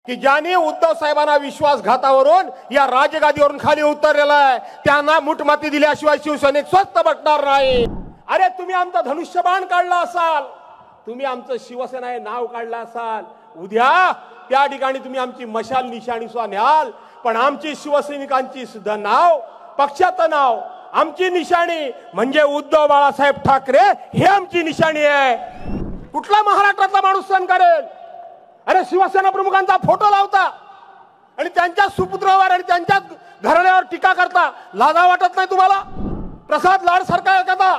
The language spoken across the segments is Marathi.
की ज्यांनी उद्धव साहेबांना विश्वासघातावरून या राजगादीवरून खाली उतरलेला आहे त्यांना मुठमाती दिल्याशिवाय शिवसेनेत स्वस्त बसणार नाही। अरे तुम्ही आमचा धनुष्यबाण काढला असाल, तुम्ही आमचं शिवसेना हे नाव काढलं असाल, उद्या त्या ठिकाणी तुम्ही आमची मशाल निशाणी सुद्धा न्याल, पण आमची शिवसैनिकांची सुद्धा नाव, पक्षाचं नाव, आमची निशाणी म्हणजे उद्धव बाळासाहेब ठाकरे हे आमची निशाणी आहे। कुठला महाराष्ट्रातला माणूस सण करेल? अरे शिवसेना प्रमुखांचा फोटो लावता आणि त्यांच्या सुपुत्रावर आणि त्यांच्या घराण्यावर टीका करता, लाजा वाटत नाही तुम्हाला? प्रसाद लाड सारखा एखादा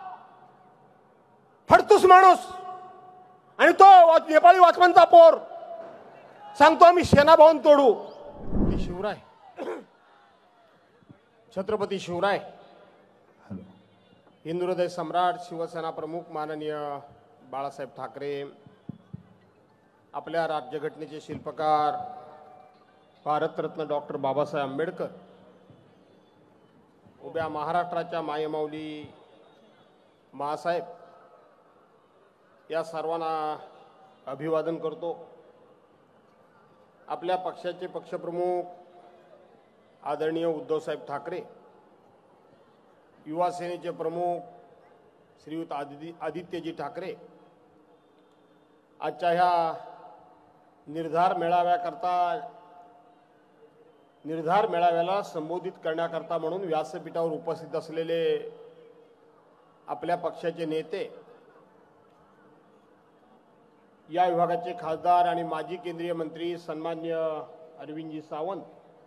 फडतूस माणूस आणि तो नेपाळी वाचमानचा पोर सांगतो आम्ही सेना भवन तोडू। शिवराय, छत्रपती शिवराय, हिंदू हृदय सम्राट शिवसेना प्रमुख माननीय बाळासाहेब ठाकरे, आपल्या राज्यघटनेचे शिल्पकार भारतरत्न डॉक्टर बाबासाहेब आंबेडकर, उभ्या महाराष्ट्राच्या मायमाऊली मासाहेब, या सर्वांना अभिवादन करतो। आपल्या पक्षाचे पक्षप्रमुख आदरणीय उद्धवसाहेब ठाकरे, युवा सेनेचे प्रमुख श्रीयुत आदित्यजी ठाकरे, आजच्या ह्या निर्धार मेळाव्याला संबोधित करण्याकरता म्हणून व्यासपीठावर उपस्थित असलेले आपल्या पक्षाचे नेते, या विभागाचे खासदार आणि माजी केंद्रीय मंत्री सन्माननीय अरविंदजी सावंत,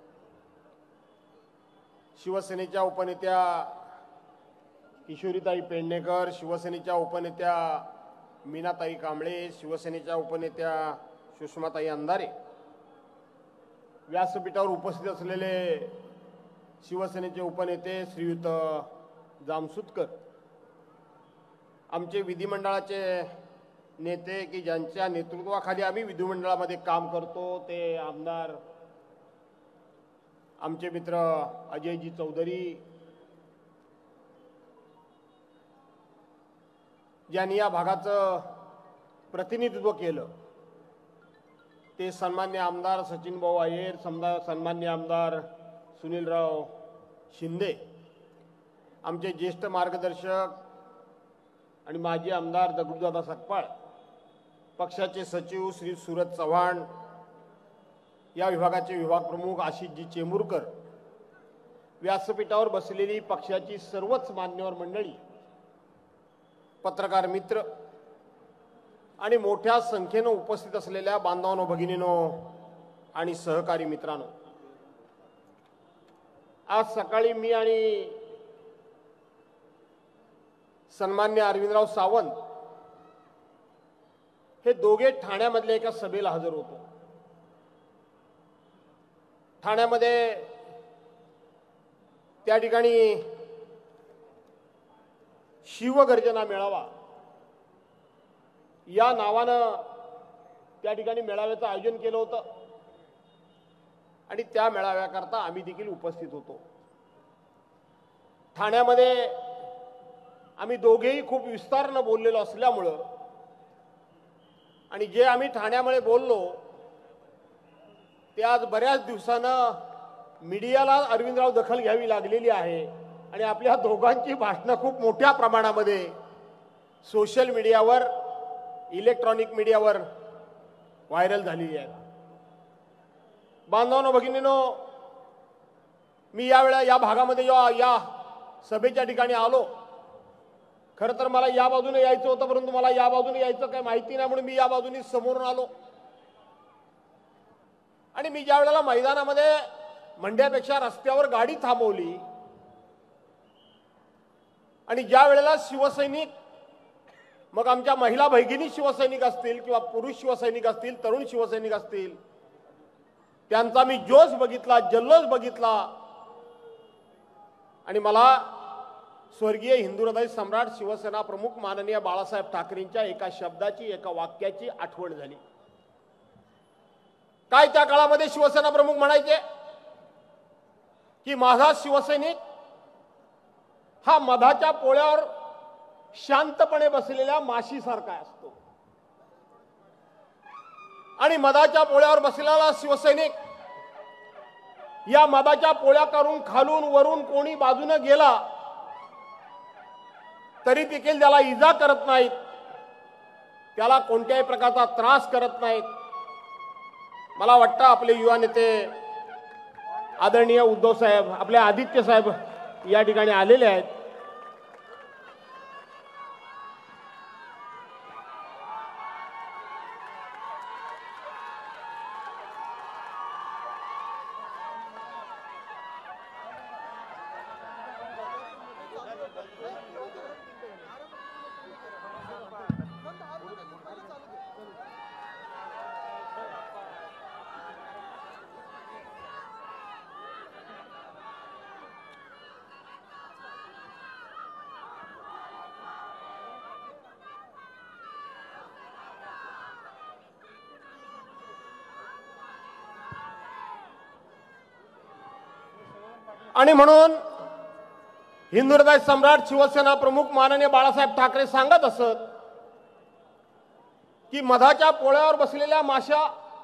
शिवसेनेच्या उपनेत्या किशोरीताई पेडणेकर, शिवसेनेच्या उपनेत्या मीनाताई कांबळे, शिवसेनेच्या उपनेत्या सुषमाताई अंधारे, व्यासपीठावर उपस्थित असलेले शिवसेनेचे उपनेते श्रीयुत जामसुतकर, आमचे विधिमंडळाचे नेते की ज्यांच्या नेतृत्वाखाली आम्ही विधिमंडळामध्ये काम करतो, ते आमदार आमचे मित्र अजयजी चौधरी, ज्यांनी या भागाचं प्रतिनिधित्व केलं, ते सन्मान्य आमदार सचिन भाऊ अय्यर, सन्मान्य आमदार सुनीलराव शिंदे, आमचे ज्येष्ठ मार्गदर्शक आणि माजी आमदार दगडूदादा सकपाळ, पक्षाचे सचिव श्री सुरज चव्हाण, या विभागाचे विभाग प्रमुख आशिषजी चेंबूरकर, व्यासपीठावर बसलेली पक्षाची सर्वच मान्यवर मंडळी, पत्रकार मित्र आणि मोठ्या संख्येने उपस्थित असलेल्या बांधवांनो, भगिनींनो आणि सहकारी मित्रांनो, आज सकाळी मी आणि सन्मान्य अरविंदराव सावंत हे दोघे ठाण्यामधल्या एका सभेला हजर होतो। ठाण्यामध्ये त्या ठिकाणी शिवगर्जना मेळावा या नावानं त्या ठिकाणी मेळाव्याचं आयोजन केलं होतं आणि त्या मेळाव्याकरता आम्ही देखील उपस्थित होतो। ठाण्यामध्ये आम्ही दोघेही खूप विस्तारानं बोललेलो असल्यामुळं आणि जे आम्ही ठाण्यामध्ये बोललो ते आज बऱ्याच दिवसानं मीडियाला अरविंदराव दखल घ्यावी लागलेली आहे आणि आपल्या दोघांची भाषणं खूप मोठ्या प्रमाणामध्ये सोशल मीडियावर, इलेक्ट्रॉनिक मीडियावर व्हायरल झालेली आहे। बांधवांनो, भगिनींनो, मी यावेळेला या भागामध्ये या सभेच्या ठिकाणी आलो। खरं तर मला या बाजूने यायचं होतं, परंतु मला या बाजूने यायचं काही माहिती नाही म्हणून मी या बाजूने समोरून आलो आणि मी ज्या वेळेला मैदानामध्ये मंड्यापेक्षा रस्त्यावर गाडी थांबवली आणि ज्या वेळेला शिवसैनिक, मग आमच्या महिला भगिनी शिवसैनिक असतील किंवा पुरुष शिवसैनिक असतील, तरुण शिवसैनिक असतील, त्यांचा मी जोश बघितला, जल्लोष बघितला आणि मला स्वर्गीय हिंदू हृदय सम्राट शिवसेना प्रमुख माननीय बाळासाहेब ठाकरेंच्या एका शब्दाची, एका वाक्याची आठवण झाली। काय त्या काळामध्ये शिवसेना प्रमुख म्हणायचे की माझा शिवसैनिक हा मधाच्या पोळ्यावर शांतपणे बसलेल्या माशीसारखा असतो। आणि मदाच्या पोळ्यावर बसलेला शिवसैनिक या मदाच्या पोळ्या करून खालून वरून कोणी बाजूने गेला तरी देखील त्याला इजा करत नाहीत, त्याला कोणत्याही प्रकारचा त्रास करत नाहीत. मला वाटतं आपले युवा नेते आदरणीय उद्धव साहेब, आपले आदित्य साहेब या ठिकाणी आलेले आहेत. आणि म्हणून हिंदू हृदय सम्राट शिवसेना प्रमुख माननीय बाळासाहेब ठाकरे सांगत असत की मधाच्या पोळ्यावर बसलेल्या माशा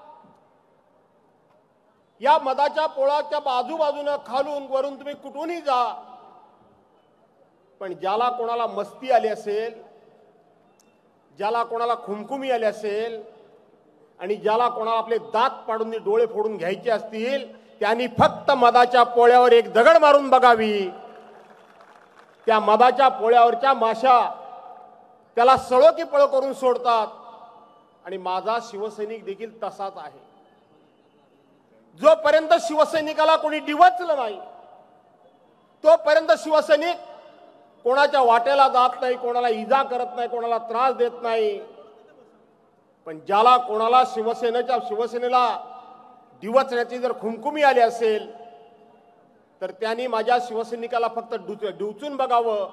या मधाच्या पोळ्याच्या बाजूबाजूने खालून वरून तुम्ही कुठूनही जा, पण ज्याला कोणाला मस्ती आली असेल, ज्याला कोणाला खुमखुमी आली असेल आणि ज्याला कोणाला आपले दात पाडून डोळे फोडून घ्यायचे असतील त्यांनी फक्त मधाच्या पोळ्यावर एक दगड मारून बघावी. त्या मधाच्या पोळ्यावरच्या माशा त्याला सळो की पळो करून सोडतात. आणि माझा शिवसैनिक देखील तसाच आहे. जोपर्यंत शिवसैनिकाला कोणी डिवचलं नाही तोपर्यंत शिवसैनिक कोणाच्या वाटेला जात नाही, कोणाला इजा करत नाही, कोणाला त्रास देत नाही. पण ज्याला कोणाला शिवसेनेला डिवचण्याची जर खुमखुमी आली असेल तर त्यांनी माझ्या शिवसैनिकाला फक्त डिवचून बघावं.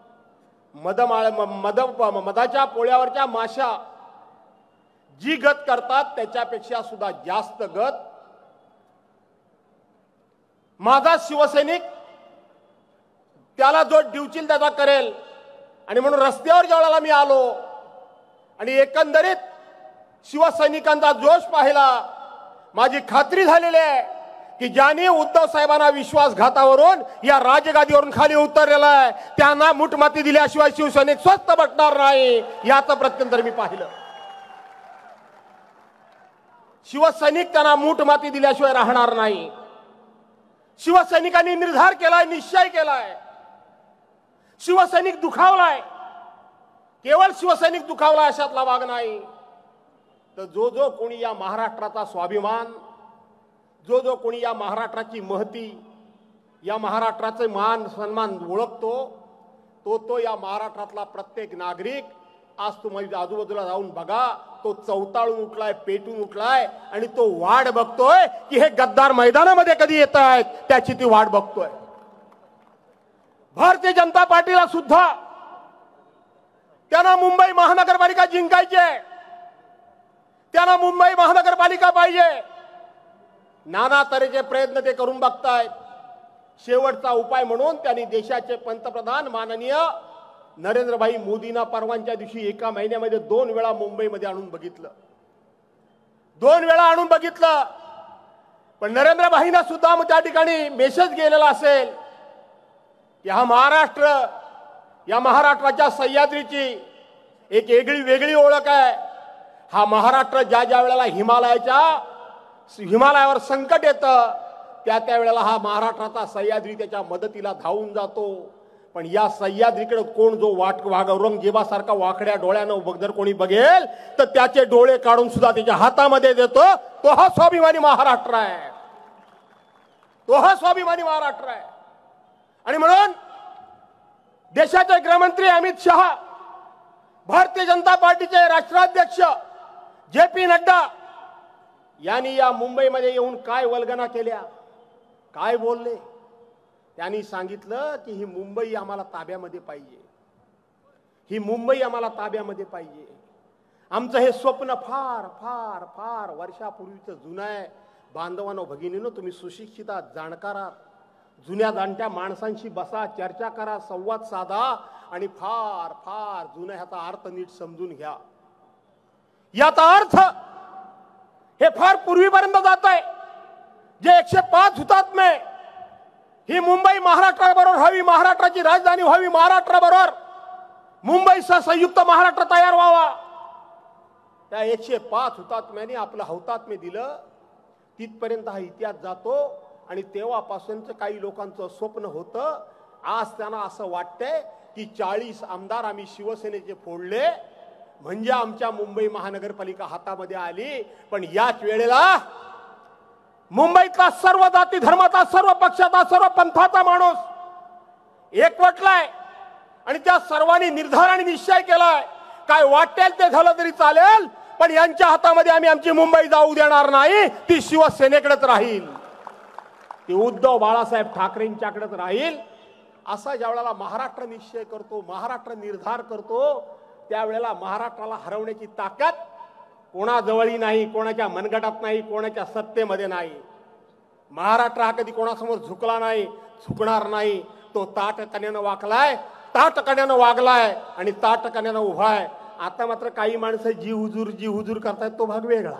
मधाच्या पोळ्यावरच्या माशा जी गत करतात त्याच्यापेक्षा सुद्धा जास्त गत माझा शिवसैनिक त्याला जो डिवचील त्याचा करेल. आणि म्हणून रस्त्यावर जेवढ्याला मी आलो आणि एकंदरीत शिवसैनिकांचा जोश पाहिला, माझी खात्री झालेली आहे की ज्यांनी उद्धव साहेबांना विश्वासघातावरून या राजगादीवरून खाली उतरलेला आहे त्यांना मुठमाती दिल्याशिवाय शिवसैनिक स्वस्त बसणार नाही. याचं प्रत्यंतर मी पाहिलं. शिवसैनिक त्यांना मुठमाती दिल्याशिवाय राहणार नाही. शिवसैनिकांनी निर्धार केलाय, निश्चय केलाय. शिवसैनिक दुखावलाय, केवळ शिवसैनिक दुखावलाय अशातला भाग नाही. तर जो कोणी या महाराष्ट्राचा स्वाभिमान, जो कोणी या महाराष्ट्राची महती, या महाराष्ट्राचे मान सन्मान ओळखतो तो या महाराष्ट्रातला प्रत्येक नागरिक आज तुम्ही आजूबाजूला जाऊन बघा, तो चवताळून उठलाय, पेटून उठलाय आणि तो वाट बघतोय की हे गद्दार मैदानामध्ये कधी येत आहेत, त्याची ती वाट बघतोय. भारतीय जनता पार्टीला सुद्धा त्यांना मुंबई महानगरपालिका जिंकायची आहे, त्यांना मुंबई महानगरपालिका पाहिजे. नाना तऱ्हेचे प्रयत्न ते करून बघतायत. शेवटचा उपाय म्हणून त्यांनी देशाचे पंतप्रधान माननीय नरेंद्रभाई मोदींना परवानच्या दिवशी एका महिन्यामध्ये 2 वेळा मुंबईमध्ये आणून बघितलं, 2 वेळा आणून बघितलं. पण नरेंद्रभाईंना सुद्धा त्या ठिकाणी मेसेज गेलेला असेल की हा महाराष्ट्र, या महाराष्ट्राच्या सह्याद्रीची एक वेगळी ओळख आहे. हा महाराष्ट्र ज्या वेळेला हिमालयावर संकट येतं त्या वेळेला हा महाराष्ट्राचा सह्याद्री त्याच्या मदतीला धावून जातो. पण या सह्याद्रीकडे कोण जो औरंगजेबासारखा वाकड्या डोळ्यानं जर कोणी बघेल तर त्याचे डोळे काढून सुद्धा त्याच्या हातामध्ये देतो. तो हा स्वाभिमानी महाराष्ट्र आहे, तो हा स्वाभिमानी महाराष्ट्र आहे. आणि म्हणून देशाचे गृहमंत्री अमित शहा, भारतीय जनता पार्टीचे राष्ट्राध्यक्ष JP नड्डा यांनी या मुंबईमध्ये येऊन काय वल्गना केल्या, काय बोलले. त्यांनी सांगितलं की ही मुंबई आम्हाला ताब्यामध्ये पाहिजे, ही मुंबई आम्हाला ताब्यामध्ये पाहिजे. आमचं हे स्वप्न फार फार फार वर्षापूर्वीचं जुनं आहे. बांधवांनो, भगिनींनो, तुम्ही सुशिक्षित आहात, जाणकार आहात. जुन्या जाणत्या माणसांशी बसा, चर्चा करा, संवाद साधा आणि फार फार जुन्या ह्याचा अर्थ नीट समजून घ्या. याचा अर्थ हे फार पूर्वीपर्यंत जात आहे. जे 105 हुतात्मे, ही मुंबई महाराष्ट्राबरोबर व्हावी, महाराष्ट्राची राजधानी व्हावी, महाराष्ट्राबरोबर मुंबईचा संयुक्त महाराष्ट्र तयार व्हावा, त्या 105 हुतात्म्यांनी आपलं हौतात्म्य दिलं. तिथपर्यंत हा इतिहास जातो. आणि तेव्हापासूनच काही लोकांचं स्वप्न होतं. आज त्यांना असं वाटतंय की 40 आमदार आम्ही शिवसेनेचे फोडले म्हणजे आमच्या मुंबई महानगरपालिका हातामध्ये आली. पण याच वेळेला मुंबईतला सर्व जाती धर्माचा, सर्व पक्षाचा, सर्व पंथाचा माणूस एकवटलाय आणि त्या सर्वांनी निर्धार आणि निश्चय केलाय, काय वाटेल ते झालं तरी चालेल, पण यांच्या हातामध्ये आम्ही आमची मुंबई जाऊ देणार नाही. ती शिवसेनेकडेच राहील, ती उद्धव बाळासाहेब ठाकरेंच्याकडेच राहील. असा ज्यावेळेला महाराष्ट्र निश्चय करतो, महाराष्ट्र निर्धार करतो, त्यावेळेला महाराष्ट्राला हरवण्याची ताकद कोणाजवळही नाही, कोणाच्या मनगटात नाही, कोणाच्या सत्तेमध्ये नाही. महाराष्ट्र हा कधी कोणासमोर झुकला नाही, झुकणार नाही. तो ताठकण्यानं वाकलाय, ताठकण्यानं वागलाय आणि ताठकण्यानं उभा आहे. आता मात्र काही माणसं जी हुजूर करतायत, तो भाग वेगळा,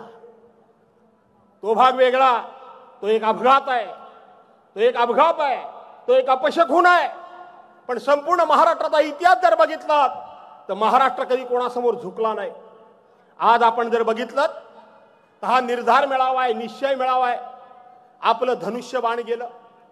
तो भाग वेगळा. तो एक अपघात आहे, तो एक अपघात आहे, तो एक अपशकुन आहे. पण संपूर्ण महाराष्ट्राचा इतिहास जर बघितला तर महाराष्ट्र कधी कोणासमोर झुकला नाही. आज आपण जर बघितलं तर हा निर्धार मिळावा आहे, निश्चय मिळावा आहे. आपलं धनुष्यबाण गेलं,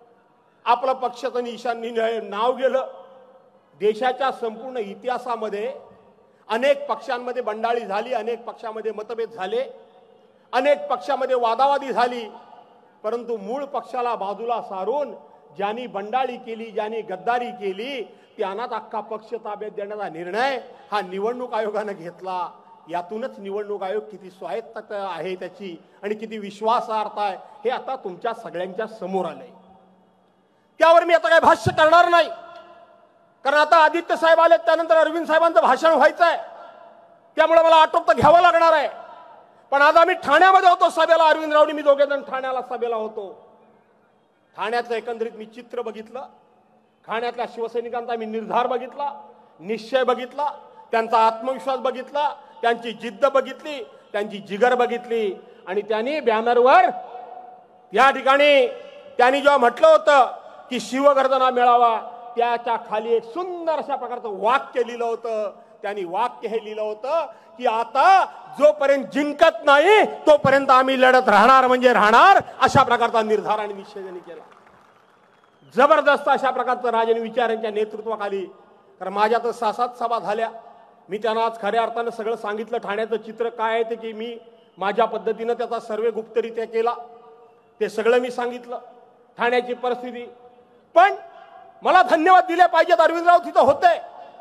आपलं पक्षाचं निशाणी नाव गेलं. देशाच्या संपूर्ण इतिहासामध्ये अनेक पक्षांमध्ये बंडाळी झाली, अनेक पक्षामध्ये मतभेद झाले, अनेक पक्षामध्ये वादावादी झाली. परंतु मूळ पक्षाला बाजूला सारून ज्यांनी बंडाळी केली, ज्यांनी गद्दारी केली, त्यांनाच अख्खा पक्ष ताब्यात देण्याचा निर्णय हा निवडणूक आयोगाने घेतला. यातूनच निवडणूक आयोग किती स्वायत्तता आहे त्याची आणि किती विश्वासार्थ आहे हे आता तुमच्या सगळ्यांच्या समोर आलंय. त्यावर मी आता काही भाष्य करणार नाही, कारण आता आदित्य साहेब आले, त्यानंतर अरविंद साहेबांचं भाषण व्हायचं आहे, त्यामुळे मला आटोप घ्यावं लागणार आहे. पण आज आम्ही ठाण्यामध्ये होतो सभेला, अरविंद रावनी मी दोघे जण ठाण्याला सभेला होतो. ठाण्याचं एकंदरीत मी चित्र बघितलं, ठाण्यातल्या शिवसैनिकांचा मी निर्धार बघितला, निश्चय बघितला, त्यांचा आत्मविश्वास बघितला, त्यांची जिद्द बघितली, त्यांची जिगर बघितली. आणि त्यांनी बॅनरवर या ठिकाणी त्यांनी जेव्हा म्हटलं होतं की शिवगर्जना मेळावा, त्याच्या खाली एक सुंदर अशा प्रकारचं वाक्य लिहिलं होतं. त्यांनी वाक्य हे लिहिलं होतं की आता जोपर्यंत जिंकत नाही तोपर्यंत आम्ही लढत राहणार म्हणजे राहणार. अशा प्रकारचा निर्धार आणि निश्चय त्यांनी केला. जबरदस्त अशा प्रकारचं राजन विचार यांच्या नेतृत्वाखाली. कारण माझ्या तर 6-7 सभा झाल्या. मी त्यांना आज खऱ्या अर्थानं सगळं सांगितलं, ठाण्याचं चित्र काय आहे ते, की मी माझ्या पद्धतीनं त्याचा सर्वे गुप्तरित्या केला, ते सगळं मी सांगितलं, ठाण्याची परिस्थिती. पण मला धन्यवाद दिले पाहिजेत, अरविंदराव तिथं होते.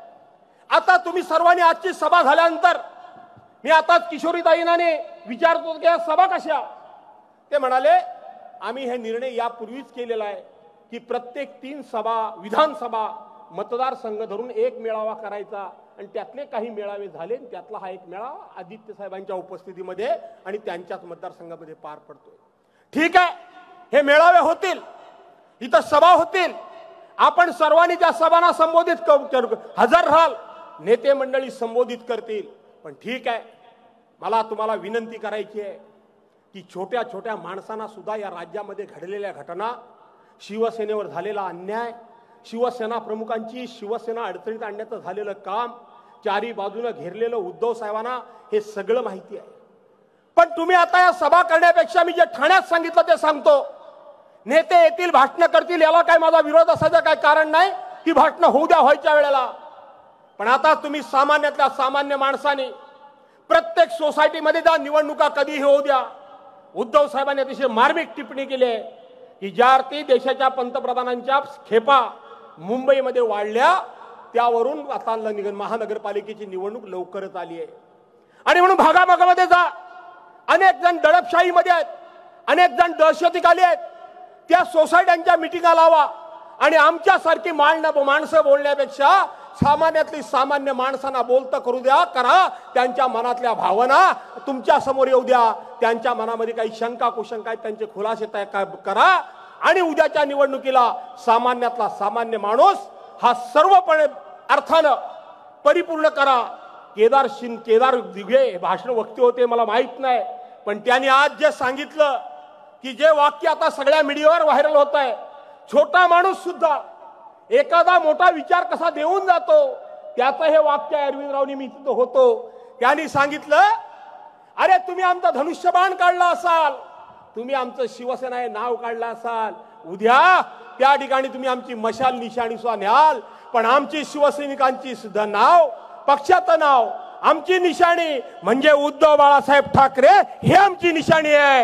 आता तुम्ही सर्वांनी आजची सभा झाल्यानंतर मी आताच किशोरीताईंनी विचारतो की सभा कशा, ते म्हणाले आम्ही हे निर्णय यापूर्वीच केलेला आहे की प्रत्येक 3 सभा, विधानसभा, मतदारसंघ धरून एक मेळावा करायचा. आणि त्यातले काही मेळावे झाले, त्यातला हा एक मेळावा आदित्य साहेबांच्या उपस्थितीमध्ये आणि त्यांच्याच मतदारसंघामध्ये पार पडतोय. ठीक आहे, हे मेळावे होतील, इथं सभा होतील, आपण सर्वांनी त्या सभांना संबोधित हजर राहाल, नेते मंडळी संबोधित करतील. पण ठीक आहे, मला तुम्हाला विनंती करायची आहे की छोट्या छोट्या माणसांना सुद्धा या राज्यामध्ये घडलेल्या घटना, शिवसेनेवर झालेला अन्याय, शिवसेना प्रमुखांची शिवसेना अडचणीत आणण्याचं झालेलं काम, चारी बाजूने घेरलेलं उद्धव साहेबांना हे सगळं माहिती आहे. पण तुम्ही आता या सभा करण्यापेक्षा मी जे ठाण्यात सांगितलं ते सांगतो. नेते येतील, भाषण करतील, याला काय माझा विरोध असायचं काय कारण नाही, ही भाषणं होऊ द्या व्हायच्या वेळेला. पण आता तुम्ही सामान्यातल्या सामान्य माणसाने प्रत्येक सोसायटीमध्ये जा, निवडणुका कधीही होऊ द्या. उद्धव साहेबांनी अतिशय मार्मिक टिप्पणी केली आहे की ज्या अर्थी देशाच्या पंतप्रधानांच्या खेपा मुंबईमध्ये वाढल्या, त्यावरून आता महानगरपालिकेची निवडणूक लवकरच आली आहे. आणि म्हणून भागाभागामध्ये जा, अनेक जण दडपशाहीमध्ये आहेत, अनेक जण दहशतीखाली आहेत. त्या सोसायट्यांच्या मिटिंगा लावा आणि आमच्यासारखी माणसं बोलण्यापेक्षा सामान्यातली सामान्य माणसांना बोलतं करू द्या, करा. त्यांच्या मनातल्या भावना तुमच्या समोर येऊ द्या, त्यांच्या मनामध्ये काही शंका कुशंका आहेत त्यांचे खुलासे करा. आणि उद्याच्या निवडणुकीला सामान्यातला सामान्य माणूस हा सर्वपणे अर्थानं परिपूर्ण करा. केदार दिघे भाषण वक्ते होते मला माहित नाही, पण त्यांनी आज जे सांगितलं की जे वाक्य आता सगळ्या मीडियावर व्हायरल होत आहे, छोटा माणूस सुद्धा एखादा मोठा विचार कसा देऊन जातो त्याचं हे वाक्य अरविंदरावनी मी तिथं होतो. त्यांनी सांगितलं, अरे तुम्ही आमचा धनुष्यबाण काढला असाल, तुम्ही आमचं शिवसेना हे नाव काढलं असाल, उद्या त्या ठिकाणी तुम्ही आमची मशाल निशाणी सुद्धा न्याल, पण आमची शिवसैनिकांची सुद्धा नाव, पक्षाचं नाव, आमची निशाणी म्हणजे उद्धव बाळासाहेब ठाकरे हे आमची निशाणी आहे.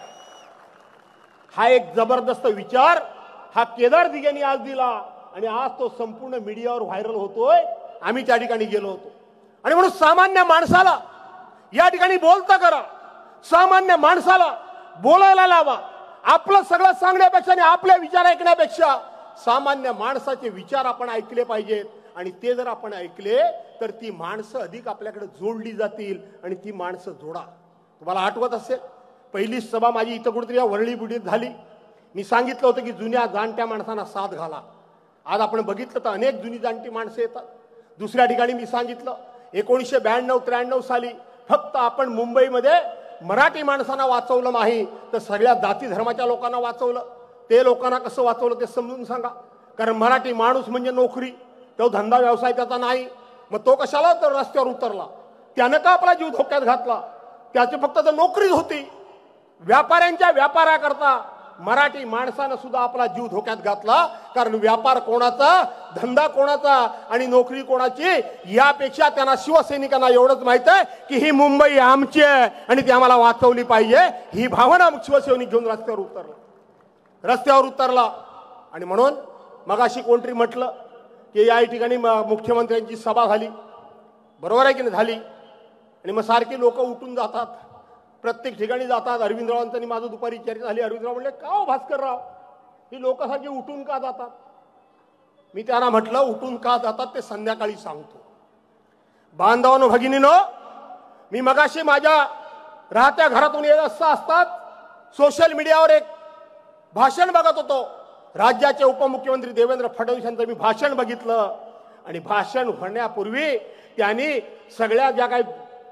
हा एक जबरदस्त विचार हा केदार दिघेंनी आज दिला आणि आज तो संपूर्ण मीडियावर व्हायरल होतोय. आम्ही त्या ठिकाणी गेलो होतो आणि म्हणून सामान्य माणसाला या ठिकाणी बोलता करा, सामान्य माणसाला बोलायला लावा. आपलं सगळं सांगण्यापेक्षा आणि आपले विचार ऐकण्यापेक्षा सामान्य माणसाचे विचार आपण ऐकले पाहिजेत आणि ते जर आपण ऐकले तर ती माणसं अधिक आपल्याकडे जोडली जातील आणि ती माणसं जोडा. तुम्हाला आठवत असेल पहिली सभा माझी इथं कुठेतरी या वरळी बुडीत झाली. मी सांगितलं होतं की जुन्या जाणत्या माणसांना साथ घाला. आज आपण बघितलं तर अनेक जुनी जाणती माणसं येतात. दुसऱ्या ठिकाणी मी सांगितलं 1992-93 साली फक्त आपण मुंबईमध्ये मराठी माणसांना वाचवलं नाही तर सगळ्या जाती धर्माच्या लोकांना वाचवलं. ते लोकांना कसं वाचवलं ते समजून सांगा. कारण मराठी माणूस म्हणजे नोकरी, तो धंदा व्यवसाय त्याचा नाही, मग तो कशाला तर रस्त्यावर उतरला, त्यानं का आपला जीव धोक्यात घातला, त्याची फक्त तर नोकरीच होती. व्यापाऱ्यांच्या व्यापाराकरता मराठी माणसानं सुद्धा आपला जीव धोक्यात घातला. कारण व्यापार कोणाचा, धंदा कोणाचा आणि नोकरी कोणाची, यापेक्षा त्यांना शिवसैनिकांना एवढंच माहित आहे की ही मुंबई आमची आहे आणि ती आम्हाला वाचवली पाहिजे. ही भावना शिवसैनिक घेऊन रस्त्यावर उतरला. आणि म्हणून मगाशी कोणतरी म्हटलं की या ठिकाणी मुख्यमंत्र्यांची सभा झाली, बरोबर आहे की नाही झाली, आणि मग सारखी लोक उठून जातात, प्रत्येक ठिकाणी जातात. अरविंदरावांचं माझं दुपारी चर्चा झाली. अरविंदराव म्हणले, का हो भास्करराव, ही लोक सारखी उठून का जातात? मी त्यांना म्हटलं उठून का जातात ते संध्याकाळी सांगतो. बांधवांनो भगिनीनो, मी मगाशी माझ्या राहत्या घरातून येत असतात सोशल मीडियावर एक भाषण बघत होतो. राज्याचे उपमुख्यमंत्री देवेंद्र फडणवीस यांचं मी भाषण बघितलं आणि भाषण होण्यापूर्वी त्यांनी सगळ्या ज्या काही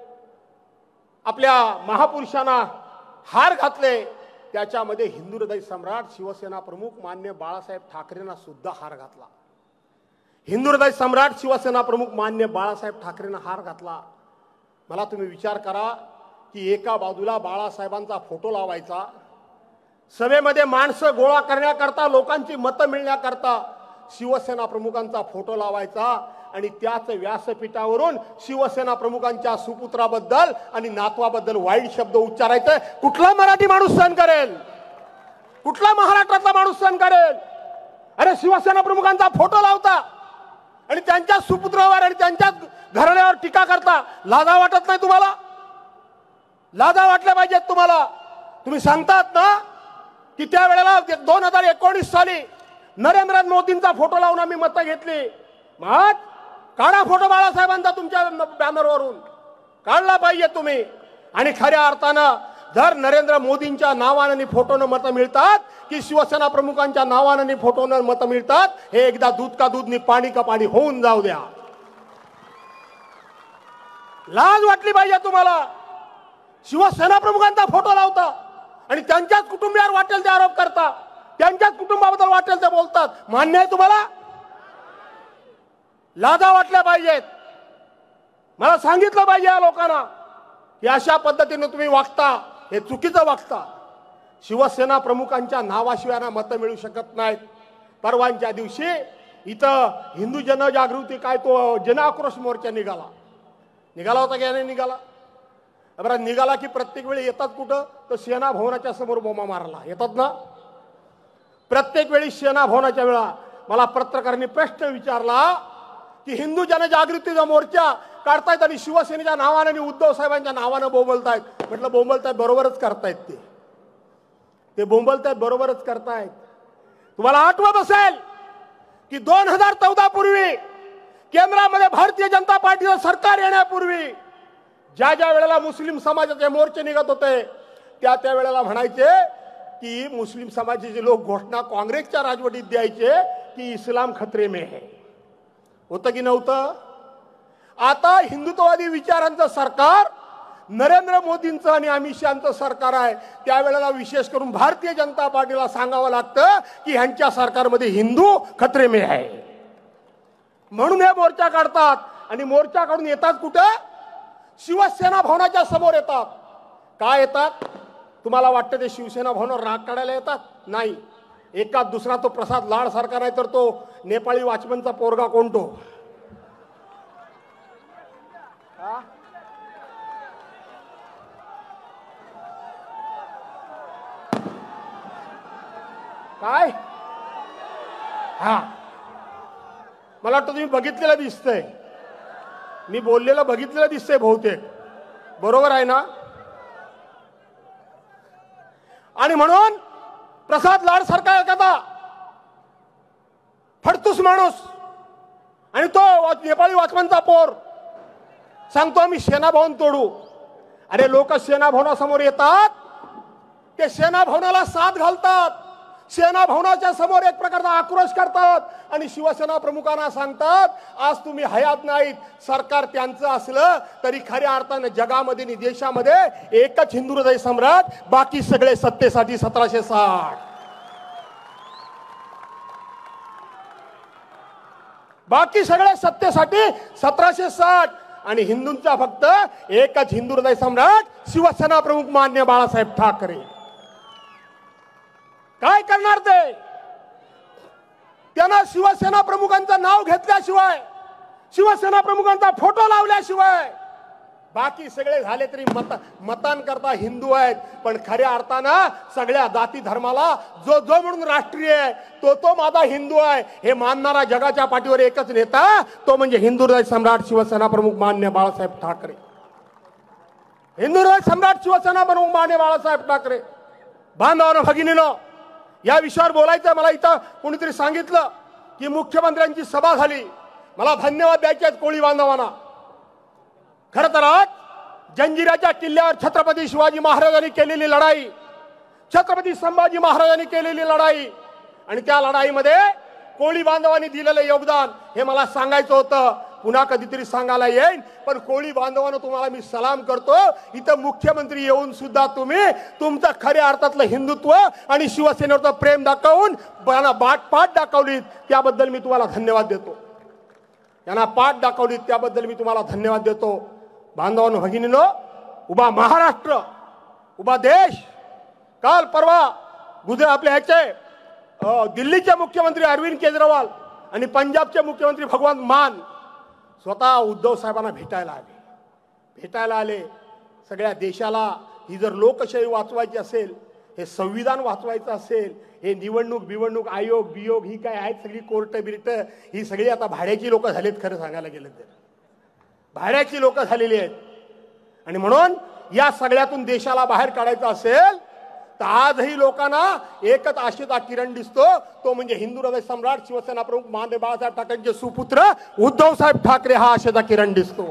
आपल्या महापुरुषांना हार घातले त्याच्यामध्ये हिंदू हृदय सम्राट शिवसेना प्रमुख मान्य बाळासाहेब ठाकरेंना सुद्धा हार घातला. हिंदू हृदय सम्राट शिवसेना प्रमुख मान्य बाळासाहेब ठाकरेंना हार घातला. मला तुम्ही विचार करा की एका बाजूला बाळासाहेबांचा फोटो लावायचा, सभेमध्ये माणसं गोळा करण्याकरता, लोकांची मतं मिळण्याकरता शिवसेना प्रमुखांचा फोटो लावायचा आणि त्याच व्यासपीठावरून शिवसेना प्रमुखांच्या सुपुत्राबद्दल आणि नातवाबद्दल वाईट शब्द उच्चारायचे. कुठला मराठी माणूस सहन करेल? कुठला महाराष्ट्रातला माणूस सहन करेल? अरे शिवसेना प्रमुखांचा फोटो लावता आणि त्यांच्या सुपुत्रावर आणि त्यांच्या घराण्यावर टीका करता. लाजा वाटत नाही तुम्हाला? लाजा वाटल्या पाहिजेत तुम्हाला. तुम्ही सांगतात ना की त्यावेळेला 2019 साली नरेंद्र मोदींचा फोटो लावून आम्ही मतं घेतली. मग काढा फोटो बाळासाहेबांचा तुमच्या बॅनरवरून, काढला पाहिजे तुम्ही. आणि खऱ्या अर्थानं जर नरेंद्र मोदींच्या नावाने फोटोनं मतं मिळतात की शिवसेना प्रमुखांच्या नावाने फोटोनं मतं मिळतात, हे एकदा दूध का दूध नि पाणी का पाणी होऊन जाऊ द्या. लाज वाटली पाहिजे तुम्हाला. शिवसेना प्रमुखांचा फोटो लावता आणि त्यांच्याच कुटुंबियावर वाटेल ते आरोप करता, त्यांच्याच कुटुंबाबद्दल वाटेल ते बोलतात. मान्य आहे तुम्हाला? लाजा वाटल्या पाहिजेत. मला सांगितलं पाहिजे या लोकांना की अशा पद्धतीने तुम्ही वागता, हे चुकीचं वागता. शिवसेना प्रमुखांच्या नावाशिवाय मतं मिळू शकत नाहीत. परवांच्या दिवशी इथं हिंदू जनजागृती काय तो जनआक्रोश मोर्चा निघाला होता की नाही निघाला? बरं निघाला की प्रत्येक वेळी येतात कुठं तर सेना भवनाच्या समोर बोमा मारला येतात ना. प्रत्येक वेळी सेना भवनाच्या वेळा मला पत्रकारांनी प्रश्न विचारला की हिंदू जनजागृतीचा मोर्चा काढतायत आणि शिवसेनेच्या नावाने आणि उद्धव साहेबांच्या नावाने बोंबलतायत. म्हटलं बोंबलतायत बरोबरच करतायत, ते बोंबलतायत बरोबरच करतायत. तुम्हाला आठवत असेल की 2014 पूर्वी केंद्रामध्ये भारतीय जनता पार्टीचं सरकार येण्यापूर्वी ज्या ज्या वेळेला मुस्लिम समाजाचे मोर्चे निघत होते त्या वेळेला म्हणायचे की मुस्लिम समाजाचे लोक घोषणा काँग्रेसच्या राजवटीत द्यायचे की इस्लाम खतरे में है. होतं की नव्हतं? आता हिंदुत्ववादी विचारांचं सरकार नरेंद्र मोदींचं आणि अमित शहाचं सरकार आहे, त्यावेळेला विशेष करून भारतीय जनता पार्टीला सांगावं लागतं की ह्यांच्या सरकारमध्ये हिंदू खतरे में आहे. म्हणून हे मोर्चा काढतात. आणि मोर्चा काढून येतात कुठं? शिवसेना भवनाच्या समोर येतात. काय येतात? तुम्हाला वाटतं ते शिवसेना भवनावर राग काढायला येतात? नाही. एकाच दुसरा तो प्रसाद लाड सारखा नाही तर तो नेपाळी वॉचमनचा पोरगा कोण तो? काय? हा, मला वाटतं तुम्ही बघितलेलं दिसतंय. मी बोललेलं बघितलेलं दिसतंय बहुतेक. बरोबर आहे ना? आणि म्हणून प्रसाद लाड सारखा एखादा फडतूस माणूस आणि तो नेपाळी वॉचमनचा पोर सांगतो आम्ही सेना भवन तोडू. अरे लोक सेना भवनासमोर येतात, ते सेना भवनाला साथ घालतात, सेना भवनाच्या समोर एक प्रकारचा आक्रोश करतात आणि शिवसेना प्रमुखांना सांगतात आज तुम्ही हयात नाहीत. सरकार त्यांचं असलं तरी खऱ्या अर्थाने जगामध्ये आणि देशामध्ये एकच हिंदू हृदय सम्राट, बाकी सगळे सत्तेसाठी 1760. बाकी सगळे सत्तेसाठी 1760 आणि हिंदूंचा फक्त एकच हिंदू हृदय सम्राट शिवसेना प्रमुख मान्य बाळासाहेब ठाकरे. काय करणार ते? त्यांना शिवसेना प्रमुखांचं नाव घेतल्याशिवाय, शिवसेना प्रमुखांचा फोटो लावल्याशिवाय, बाकी सगळे झाले तरी मतांकरता हिंदू आहेत, पण खऱ्या अर्थानं सगळ्या जाती धर्माला जो जो म्हणून राष्ट्रीय आहे तो माझा हिंदू आहे हे मानणारा जगाच्या पाठीवर एकच नेता, तो म्हणजे हिंदू हृदय सम्राट शिवसेना प्रमुख मान्य बाळासाहेब ठाकरे. हिंदू हृदय सम्राट शिवसेना प्रमुख मान्य बाळासाहेब ठाकरे. बांधवांनो, भगिनीनो, या विषयावर बोलायचं. मला इथं कोणीतरी सांगितलं की मुख्यमंत्र्यांची सभा झाली. मला धन्यवाद द्यायचे आहेत कोळी बांधवांना. खरं तर आज जंजिऱ्याच्या किल्ल्यावर छत्रपती शिवाजी महाराजांनी केलेली लढाई, छत्रपती संभाजी महाराजांनी केलेली लढाई आणि त्या लढाईमध्ये कोळी बांधवांनी दिलेलं योगदान हे मला सांगायचं होतं. पुन्हा कधीतरी सांगायला येईल. पण कोळी बांधवांना तुम्हाला मी सलाम करतो. इथं मुख्यमंत्री येऊन सुद्धा तुम्ही तुमचं खऱ्या अर्थातलं हिंदुत्व आणि शिवसेनेवरचं प्रेम दाखवून पाठ दाखवलीत, त्याबद्दल मी तुम्हाला धन्यवाद देतो. यांना पाठ दाखवलीत त्याबद्दल मी तुम्हाला धन्यवाद देतो. बांधवांनो, भगिनीनो, उभा महाराष्ट्र, उभा देश. काल परवा आपल्या ह्याचे दिल्लीचे मुख्यमंत्री अरविंद केजरीवाल आणि पंजाबचे मुख्यमंत्री भगवंत मान स्वतः उद्धव साहेबांना भेटायला आले. सगळ्या देशाला ही जर लोकशाही वाचवायची असेल, हे संविधान वाचवायचं असेल, हे निवडणूक आयोग बियोग ही काय आहेत सगळी कोर्ट बिर्ट ही सगळी आता भाड्याची लोक झालीत. खरं सांगायला गेलं तर भाड्याची लोक झालेली आहेत. आणि म्हणून या सगळ्यातून देशाला बाहेर काढायचं असेल तर आजही लोकांना एकच आशेचा किरण दिसतो, तो म्हणजे हिंदू हृदय सम्राट शिवसेना प्रमुख माननीय बाळासाहेब ठाकरेंचे सुपुत्र उद्धव साहेब ठाकरे. हा आशेचा किरण दिसतो,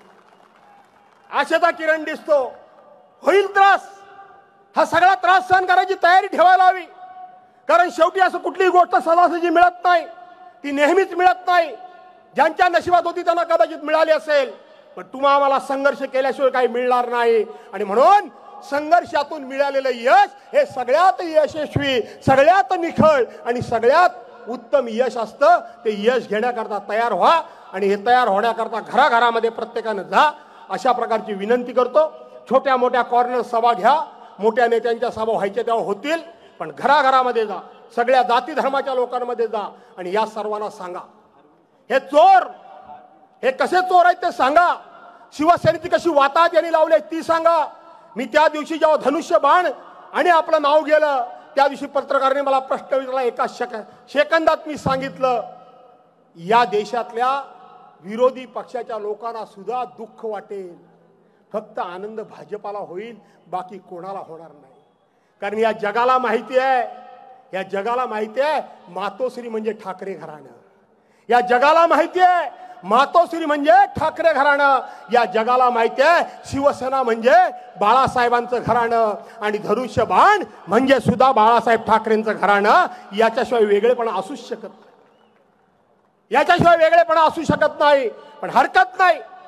आशेचा किरण दिसतो. होईल त्रास, हा सगळा त्रास सहन करायची तयारी ठेवायला हवी. कारण शेवटी असं कुठलीही गोष्ट सहजासहजी मिळत नाही, ती नेहमीच मिळत नाही. ज्यांच्या नशिबात होती त्यांना कदाचित मिळाली असेल, पण तुम्हाला आम्हाला संघर्ष केल्याशिवाय काही मिळणार नाही. आणि म्हणून संघर्षातून मिळालेलं यश हे सगळ्यात यशस्वी, सगळ्यात निखळ आणि सगळ्यात उत्तम यश असतं. ते यश घेण्याकरता तयार व्हा आणि हे तयार होण्याकरता घराघरामध्ये प्रत्येकानं जा, अशा प्रकारची विनंती करतो. छोट्या मोठ्या कॉर्नर सभा घ्या, मोठ्या नेत्यांच्या सभा व्हायच्या तेव्हा होतील, पण घराघरामध्ये जा, सगळ्या जाती धर्माच्या लोकांमध्ये जा आणि या सर्वांना सांगा हे चोर, हे कसे चोर आहेत ते सांगा. शिवसेनेची कशी वाताहत यांनी लावली ती सांगा. मी त्या दिवशी जेव्हा धनुष्य बाण आणि आपलं नाव गेलं त्या दिवशी पत्रकाराने मला प्रश्न विचारला. एका सेकंदात मी सांगितलं, या देशातल्या विरोधी पक्षाच्या लोकांना सुद्धा दुःख वाटेल, फक्त आनंद भाजपाला होईल, बाकी कोणाला होणार नाही. कारण या जगाला माहिती आहे, मातोश्री म्हणजे ठाकरे घराणं. या जगाला माहिती आहे मातोश्री म्हणजे ठाकरे घराणं. या जगाला माहिती आहे शिवसेना म्हणजे बाळासाहेबांचं घराणं आणि धनुष्य बाण म्हणजे सुद्धा बाळासाहेब ठाकरेंचं घराणं. याच्याशिवाय वेगळेपणा असू शकत नाही. पण हरकत नाही,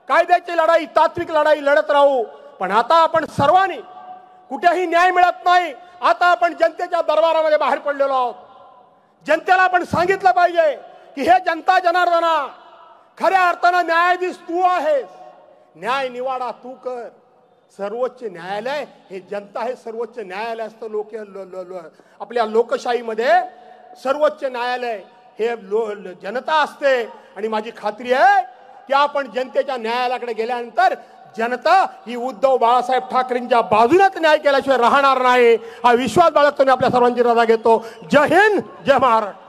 कायद्याची लढाई, तात्विक लढाई लढत राहू. पण आता आपण सर्वांनी, कुठेही न्याय मिळत नाही, आता आपण जनतेच्या दरबारामध्ये बाहेर पडलेलो आहोत. जनतेला आपण सांगितलं पाहिजे की हे जनता जनार्दना, खऱ्या अर्थानं न्यायाधीश तू आहेस, न्याय निवाडा तू कर. सर्वोच्च न्यायालय हे जनता हे सर्वोच्च न्यायालय असतं. आपल्या लोकशाहीमध्ये सर्वोच्च न्यायालय हे जनता असते. आणि माझी खात्री आहे की आपण जनतेच्या न्यायालयाकडे गेल्यानंतर जनता ही उद्धव बाळासाहेब ठाकरेंच्या बाजूनेच न्याय केल्याशिवाय राहणार नाही. हा विश्वास बाळगतो. मी आपल्या सर्वांची रजा घेतो. जय हिंद, जय महाराष्ट्र.